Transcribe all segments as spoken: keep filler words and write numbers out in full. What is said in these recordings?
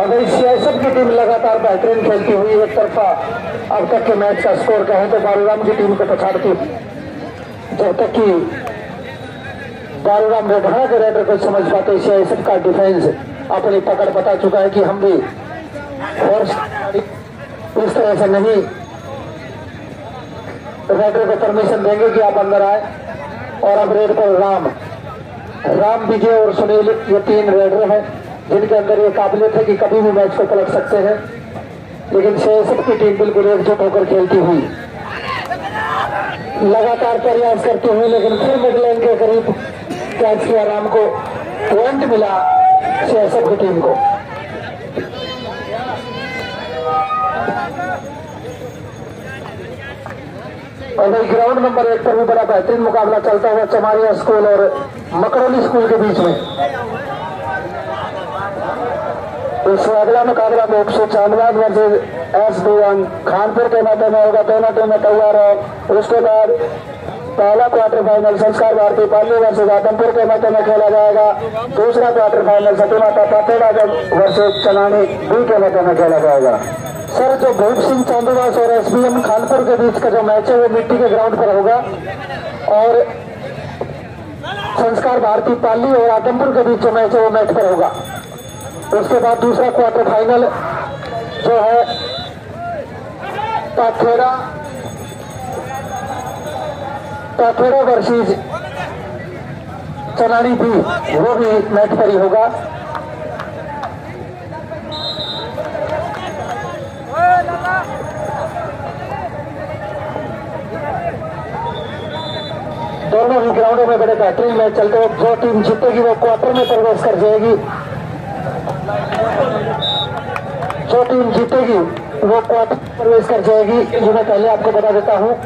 और भाई सीआईएसएफ की टीम लगातार बेहतरीन खेलती हुई एक तरफा अब तक के मैच का स्कोर कहें तो बारूराम की टीम को पछाड़ती, जब तक कि बारूराम रेढाना के रेडर को समझ पाते सीआईएसएफ का डिफेंस अपनी पकड़ बता चुका है कि हम भी फोर्स इस तरह से नहीं रेडर को परमिशन देंगे कि आप अंदर आए। और अब रेड पर राम राम विजय और सुनील ये तीन रेडर हैं जिनके अंदर ये काबिलियत है कि कभी भी मैच को पलट सकते हैं, लेकिन सीआईएसएफ की टीम बिल्कुल एकजुट होकर खेलती हुई लगातार प्रयास करते हुए, लेकिन फिर मिड लाइन के करीब कैच किया राम को, पॉइंट मिला सीआईएसएफ की टीम को। और भाई ग्राउंड नंबर एक पर भी बड़ा बेहतरीन मुकाबला चलता हुआ चमारिया स्कूल और मकरौली स्कूल के बीच में। इससे अगला मुकाबला एक सौ Chandwad versus S B M Khanpur के मैदान में होगा। दोनों टीमें तैयार है। उसके बाद पहला क्वार्टर फाइनल संस्कार भारती पाली वर्सेज आदमपुर के मैदान में खेला जाएगा। दूसरा quarter final Satimata Pateda versus Chanani B K मैदान में खेला जाएगा। सर, जो भूप सिंह चांदीवास और एसबीएम खानपुर के बीच का जो मैच है वो मिट्टी के ग्राउंड पर होगा, और संस्कार भारती पाली और आदमपुर के बीच जो मैच है वो मैच पर होगा। उसके बाद दूसरा क्वार्टर फाइनल जो है पाथेड़ा पाथेड़ा वर्सेज चनानी भी वो भी मैच पर ही होगा। दोनों ही ग्राउंडों में बड़े बेहतरीन मैच चलते हैं। जो टीम जीतेगी वो क्वार्टर में प्रवेश कर जाएगी, जो टीम जीतेगी वो क्वार्टर में प्रवेश कर जाएगी। जो मैं पहले आपको बता देता हूँ,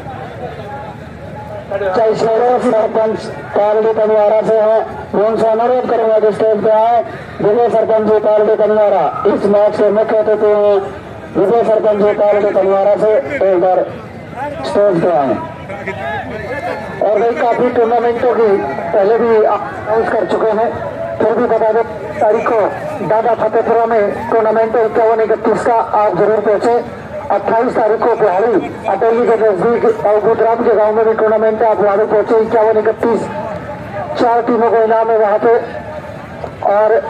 चाहे सरपंच पालडी तनवारा से है, मैं उनसे अनुरोध करूंगा कि स्टेज पे आए। विजय सरपंच जी पालडी तनवारा इस मैच के मुख्य अतिथि हैं। विजय सरपंच जी पालडी तनवारा से एक बार स्टेज पे आए। और भाई काफी टूर्नामेंटों की पहले भी अनाउंस कर चुके हैं, फिर भी बता दें तारीख को दादा फतेहपुरा में टूर्नामेंट इक्यावन इकतीस का आप जरूर पहुंचे। अट्ठाईस तारीख को बिहारी अटेली के नजदीक और गुजरात के गांव में भी टूर्नामेंट है, आप वहां पहुंचे। इक्यावन इकतीस चार टीमों को इनाम है वहां पे। और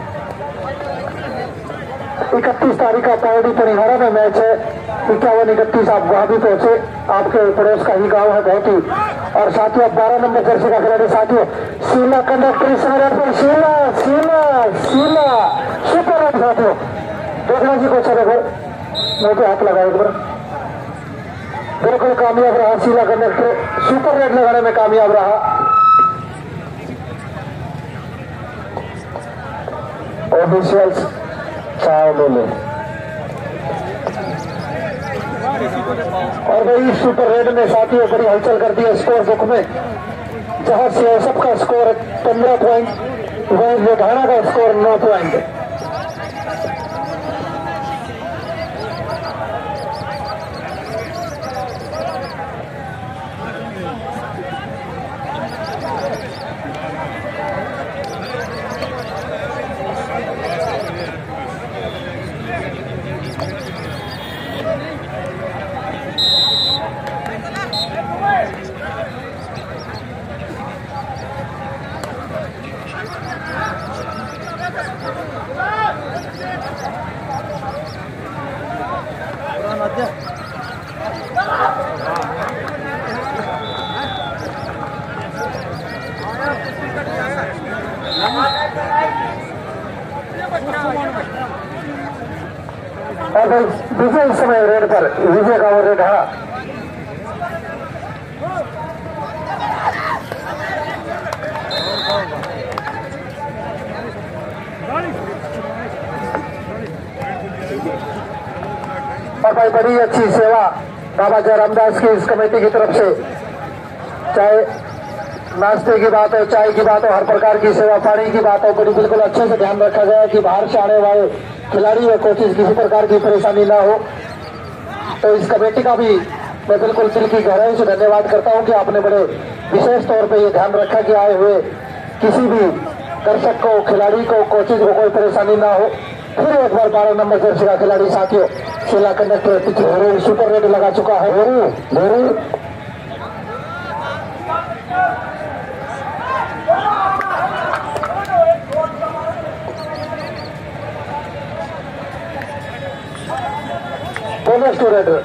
इकतीस तारीख का पार्टी परिहारा में मैच है। इक्यावन इकतीस आप वहां भी पहुंचे, आपके पड़ोस का ही गांव है बहुत ही। और साथियों बारह नंबर जर्सी का खिलाड़ी साथियों शीला कंडक्टर शीला शीला शीला सुपर साथियों देखना जी को चले मुझे हाथ लगाए एक बार। बिल्कुल कामयाब रहा शीला कंडक्टर, सुपर रेड लगाने में कामयाब रहा। ऑफिशियल्स चाय ले ले। और भाई सुपर रेड में साथियों बड़ी हलचल कर दी है स्कोर बुक में, जहां सीआईएसएफ का स्कोर पंद्रह पॉइंट, वहीं रेढाना का स्कोर नौ पॉइंट। और विजय इस समय रेड पर विजय का वो रेड है। और भाई बड़ी अच्छी सेवा बाबा जयरामदास की इस कमेटी की तरफ से, चाहे नाश्ते की बात हो, चाय की बात हो, हर प्रकार की सेवा, पानी की बात हो, बड़ी बिल्कुल अच्छे से ध्यान रखा गया कि बाहर से आने वाले खिलाड़ी या कोचेज किसी प्रकार की परेशानी ना हो। तो इस कमेटी का भी मैं बिल्कुल दिल की गहराई से धन्यवाद करता हूं कि आपने बड़े विशेष तौर पे ये ध्यान रखा कि आए हुए किसी भी दर्शक को, खिलाड़ी को, कोचेज को कोई परेशानी ना हो। फिर एक बार बारह नंबर जर्सी का खिलाड़ी साथियों शिला कंडक्टर पिछले सुपर रेड लगा चुका है। Very very bonus to raider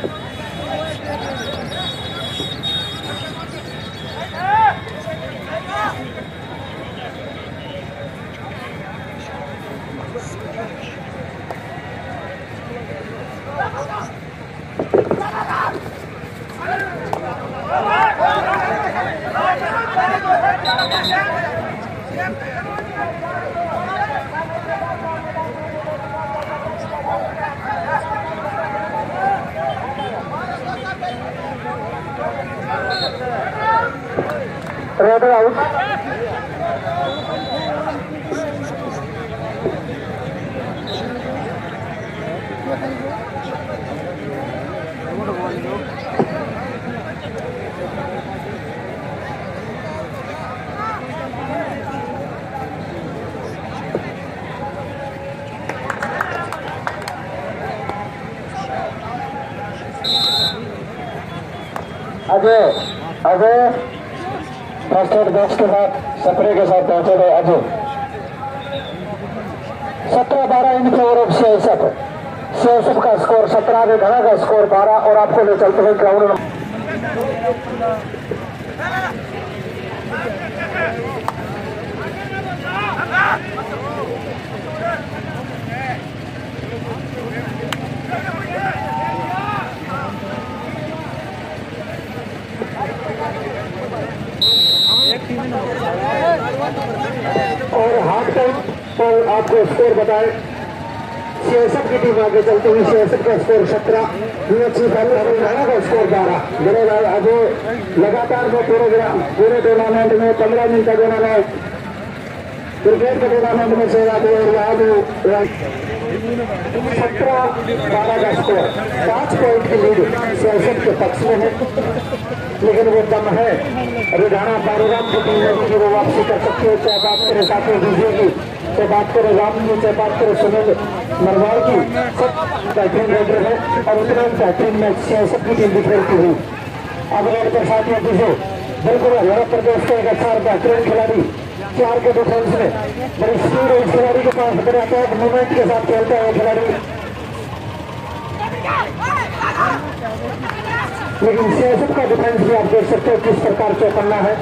raider out. Ajay Ajay first aid box के साथ सपरे के साथ पहुंचे गए अजय। सत्रह बारह in favour of CSF. CSF का स्कोर सत्रह, विधाना का स्कोर बारह और आपको ले चलते हुए ग्राउंड और हाथ टाइम पर आपको स्कोर बताए। सीएसएफ की टीम आगे चलते हुई सीएसएफ का स्कोर सत्रह, हरियाणा का स्कोर बारह। मेरे भाई अजय लगातार वो पूरे पूरे टूर्नामेंट में पंद्रह दिन तक उन्होंने क्रिकेट के टूर्नामेंट में सेवा दी और यहाँ सत्रह बारह का स्कोर, पांच पॉइंट की लीड सीएसएफ के पक्ष में है। लेकिन वो दम है हरियाणा बारूराम की टीम में कि वो वापसी कर सकते हो। चाहे बात करें साथियों डीजे की, चाहे बात करें राम की, चाहे बात करें सुनील नरवाल की, सब बेहतरीन रेडर है और उतना बेहतरीन मैच सीएसएफ की टीम भी खेलती हुई। अब रेड पर साथियों डीजे बिल्कुल हरियाणा प्रदेश का एक अच्छा बेहतरीन खिलाड़ी, चार के डिफेंस में बड़ी स्पीड है इस खिलाड़ी के पास, बड़े अटैक मूवमेंट के साथ खेलता है खिलाड़ी। लेकिन सीएसएफ का डिफेंस भी आप देख सकते हो किस प्रकार चौकन्ना है।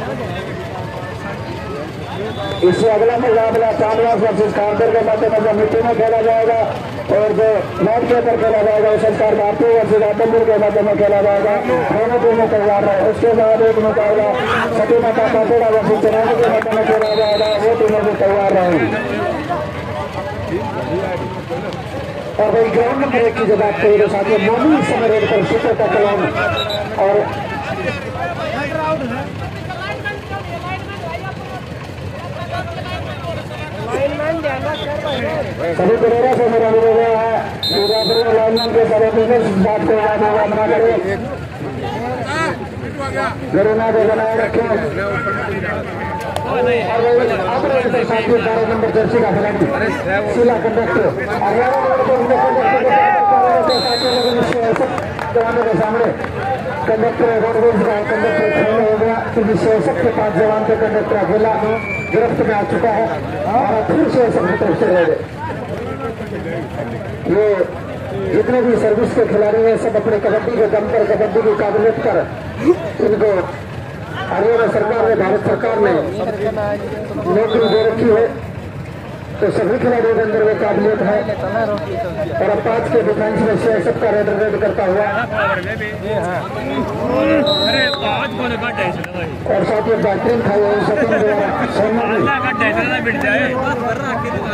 इससे अगला मुकाबला चांदवास वर्सेस कारगिल के मद्देनजर मिट्टी में खेला जाएगा और जो मैच के ऊपर खेला जाएगा संस्कार भारतीय वर्सेस आदमपुर के मध्य में खेला जाएगा। दोनों टीमें तैयार है। उसके बाद एक मुकाबला सती माता काटेड़ा वर्सेस चुनाव के मध्य में खेला जाएगा, वो टीमें भी तैयार रहेंगी। और भाई ग्राउंड नंबर एक की जब बात करें तो साथियों मोनू इस समय रेड पर सुपर का कलाम और सभी प्लेयरों से मेरा अनुरोध है लाइनमैन के सारे बात को याद होगा बना करें, गरुना को बनाए रखें। साथियों बारह नंबर जर्सी का खिलाड़ी शिला कंडक्टर जवानों के सामने कंडक्टर रोडवेज का कंडक्टर खेलने हो गया क्योंकि सीएसएफ के पांच जवान के कंडक्टर अकेला गिरफ्त में आ चुका है और फिर सीएसएफ की तरफ से रह गए। ये जितने भी सर्विस के खिलाड़ी हैं सब अपने कबड्डी के दम पर, कबड्डी की काबिलियत पर इनको हरियाणा सरकार ने, भारत सरकार ने नौकरी दे रखी है, तो सभी खिलाड़ियों के अंदर वो काबिलियत है। और अब पांच के डिफेंस में सीएसएफ का रेड रेड करता हुआ और साथ ही बेहतरीन था